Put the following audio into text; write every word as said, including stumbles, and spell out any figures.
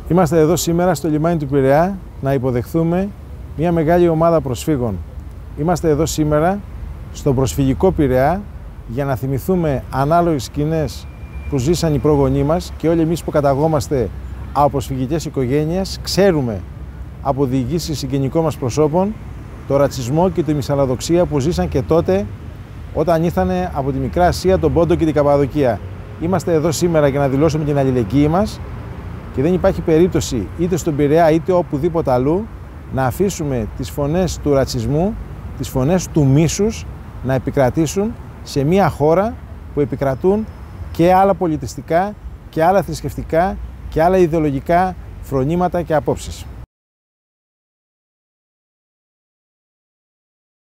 Είμαστε εδώ σήμερα στο λιμάνι του Πειραιά να υποδεχθούμε μια μεγάλη ομάδα προσφύγων. Είμαστε εδώ σήμερα στο προσφυγικό Πειραιά για να θυμηθούμε ανάλογες σκηνές που ζήσαν οι πρόγονοί μας και όλοι εμείς που καταγόμαστε από προσφυγικές οικογένειες ξέρουμε από διηγήσεις συγγενικών μας προσώπων το ρατσισμό και τη μυσαλλοδοξία που ζήσαν και τότε όταν ήρθανε από τη Μικρά Ασία, τον Πόντο και την Καπαδοκία. Είμαστε εδώ σήμερα για να δηλώσουμε την αλληλεγγύη μας και δεν υπάρχει περίπτωση είτε στον Πειραιά είτε οπουδήποτε αλλού να αφήσουμε τις φωνές του ρατσισμού, τις φωνές του μίσους να επικρατήσουν σε μια χώρα που επικρατούν και άλλα πολιτιστικά και άλλα θρησκευτικά και άλλα ιδεολογικά φρονήματα και απόψεις.